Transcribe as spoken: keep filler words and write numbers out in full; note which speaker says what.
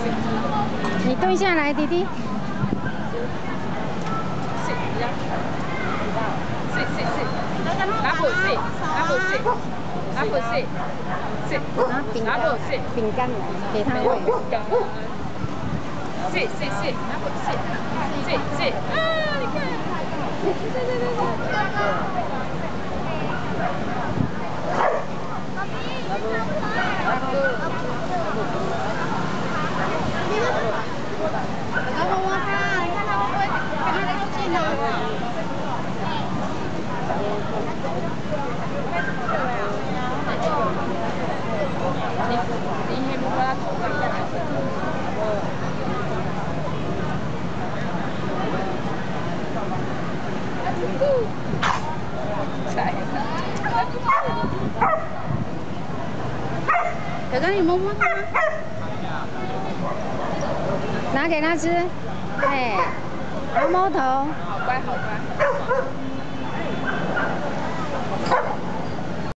Speaker 1: 你蹲下来，弟弟。
Speaker 2: 是，是是是，拿不是，拿不是，拿不是，是，
Speaker 1: 拿饼干，
Speaker 2: 拿不是，
Speaker 1: 饼干给他喂。
Speaker 2: 是是是，拿不是，是是，啊，你看，对对对对对。
Speaker 1: 来摸摸它，你看它会不会跟它靠近呢？
Speaker 2: 你你还没把它头放下来。
Speaker 1: 哥哥，你摸摸它，拿给他吃，哎，毛毛头，
Speaker 2: 好乖，好乖。